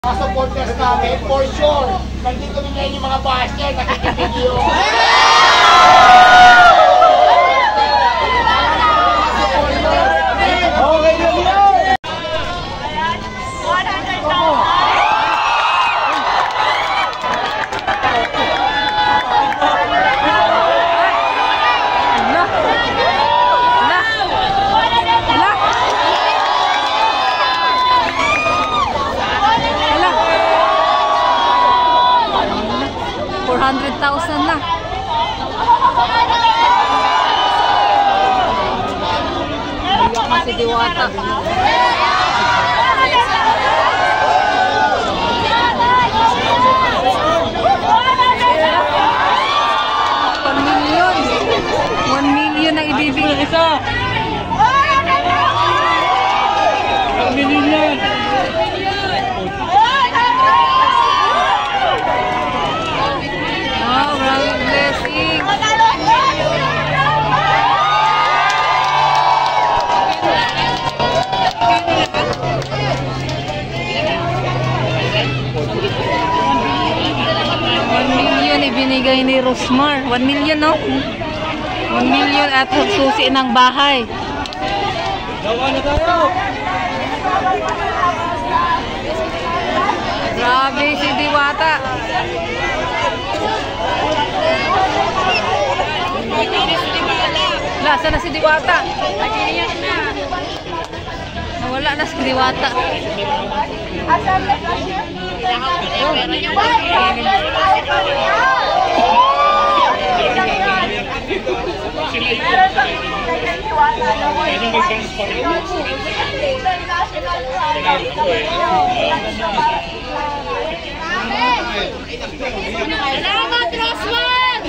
Mga supporters namin, for sure, nandito din ngayon yung mga basher, nakikipigyo. Okay na yun! 100,000! Na. Iyak na si Diwata. 1 million ang ibibigay. Isa. 1 million. Ibinigay ni Rosmar. 1 million, no? 1 million at susi ng bahay. Gawa na tayo! Grabe si Diwata. Saan na si Diwata? Nawala na si Diwata. Salamat, Rosman!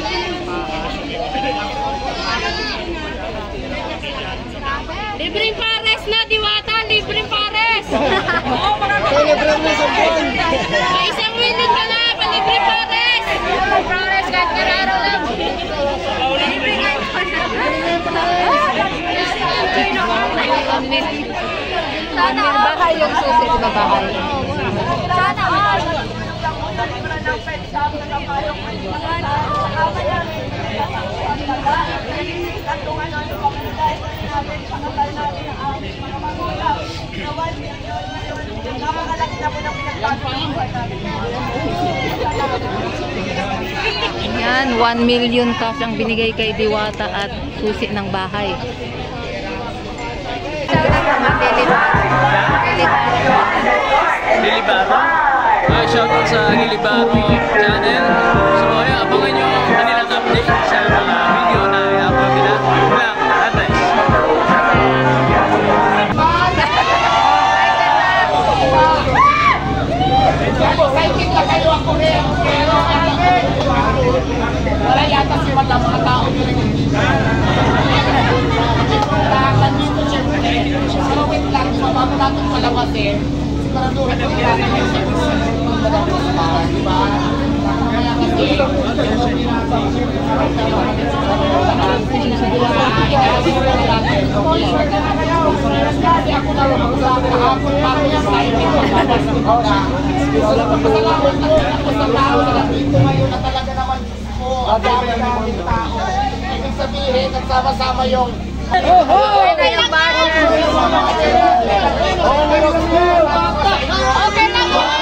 Libreng pares na, Diwata! Libreng pares! Celebrate mo sa buwan! May isang winning ka na! Palibreng pares! Libreng pares! Kahit kararo lang! Sana bahay yung susi sa bahay. Sana all! Yan, 1 million cash ang binigay kay Diwata at susi ng bahay. Lilibaro. Shoutout sa Lilibaro channel. So ayan, abangan nyo ang kanilang update sa mga video na i-upload nila. Lang, advice. Excited na kayo ako rin. Pero wala yata si mga tao nyo rin. Nandito siyempre. Pero wait lang, bago natin palabasin. Siguraduhan na natin yung diba? Kaya kasi, kasi ako na lang sa kahapon pa ako yung excited ko tapos wala pa pasalamat ako sa tao na nandito ngayon na talaga naman po ang dami namin tao. Ibig sabihin, nagsama-sama yung Okay na yung banner! Okay na po!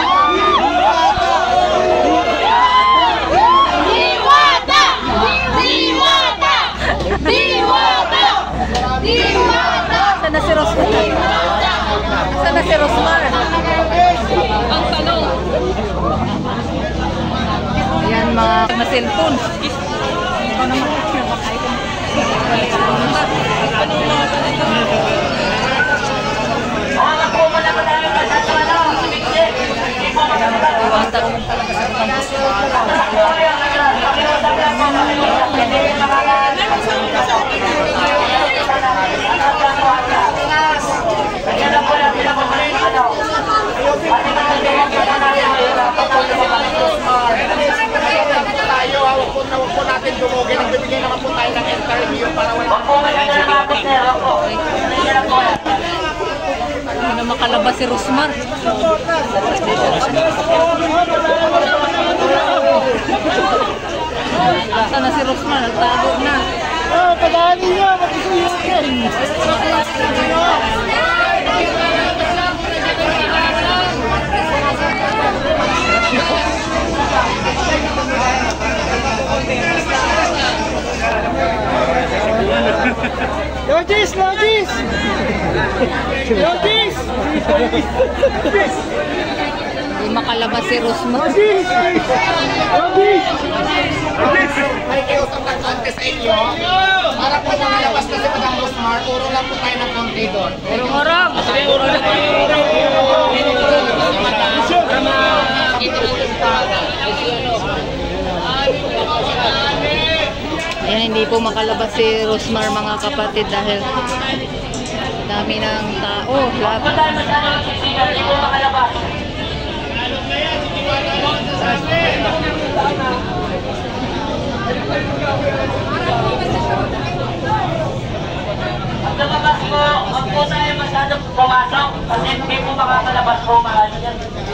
Diwata! Diwata! Diwata! Diwata! Saan na si Rosmar? Saan na si Rosmar? Ang tanong! Yan mga cellphone. Ikaw naman. Huwag po natin dumugin. Nagbibigay naman po tayo ng interview para wala po. Hindi na makalabas si Rosmar. Asa na si Rosmar? Nagtago na. Padali niya, mag-isuyokin. Logis! Logis! Logis! Hindi makalabas si Rosmar. Logis! Logis! Ay, kayo sa pagkante sa inyo. Para po makalabas na si Madam Rosmar, turo lang po tayo ng konti doon. Urong-urong. Ayan, hindi po makalabas si Rosmar mga kapatid dahil dami ng tao. Hindi po makalabas. Ang lumabas po, huwag po tayo masyadong pumasok kasi hindi po makakalabas po mahal yan.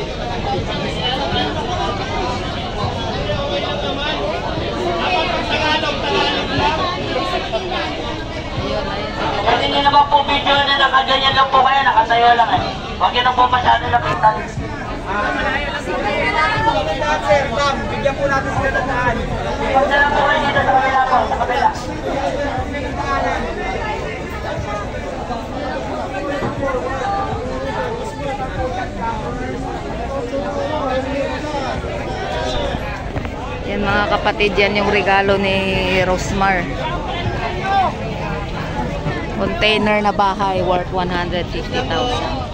Kasi nyo naman po video na nakaganyan lang po kayo, nakatayo lang eh. Huwag yun na po masyadong lapitan. Sir, ma'am, bigyan po natin sila ng daan. Huwag na lang po kayo dito sa kabila po, sa kabila. Yan mga kapatid, yan yung regalo ni Rosmar. Container na bahay worth 150,000.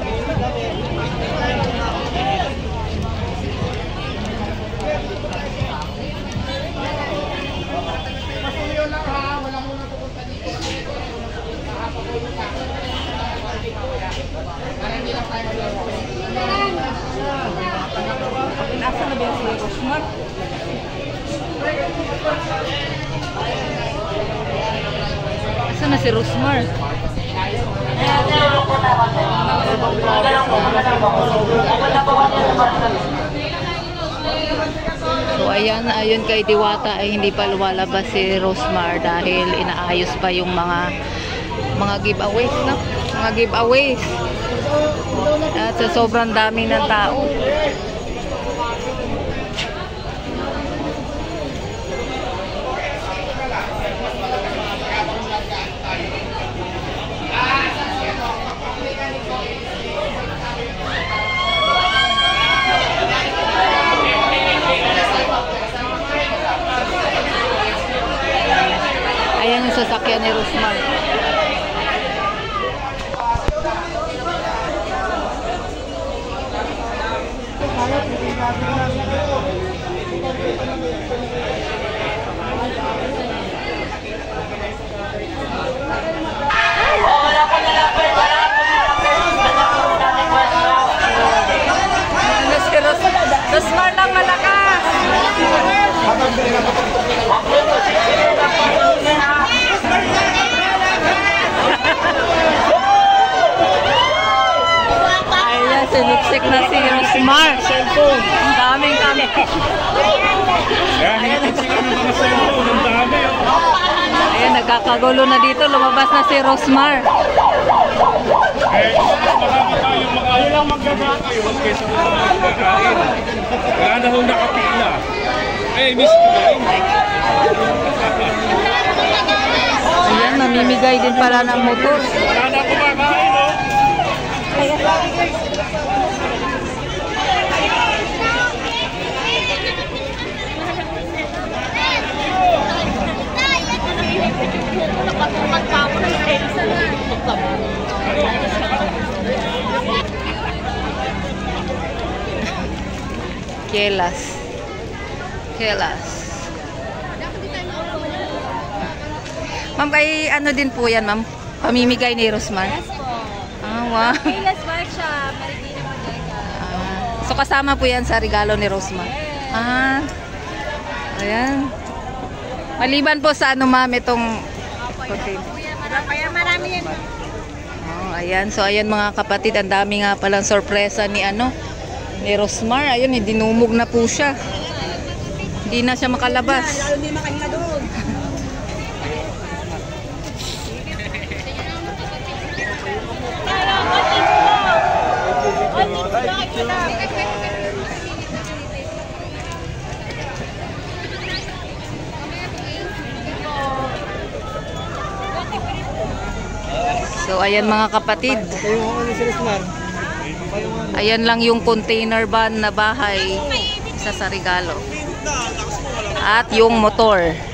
Nasa na ba yung si Rosmar? Nasa na si Rosmar? So ayan, ayun kay Diwata ay hindi pa lumalabas si Rosmar dahil inaayos pa yung mga giveaways, no? Mga giveaways. At sa sobrang dami ng tao. Ayan yung sasakyan ni Rosmar. Rosmar lang malakas. Ayan, siniksik na si Rosmar. Cellphone. Ang daming kami. Ayan, nagkakagulo na dito. Lumabas na si Rosmar. Ilang magagawa kayo kaysa magkakain. Wala na hong nakapila. Eh, miss ko ba? Ayan, namimigay din pala ng motor. Wala na kumakain, no? Kelas. Ma'am, kay ano din po yan, ma'am? Pamimigay ni Rosmar? Yes po. Ah, wow. Kelas Workshop, Marikina Bodega. So kasama po yan sa regalo ni Rosmar? Ah, ayan. Maliban po sa ano, ma'am, itong... Okay. Kaya marami yan. Oh. Ayan, so ayan mga kapatid, ang dami nga palang sorpresa ni ni Rosmar. Ayun, dinumog na po siya. Hindi na siya makalabas. Hindi makahinga doon. So ayan mga kapatid. Ayan lang yung container van na bahay, isa sa regalo. At yung motor.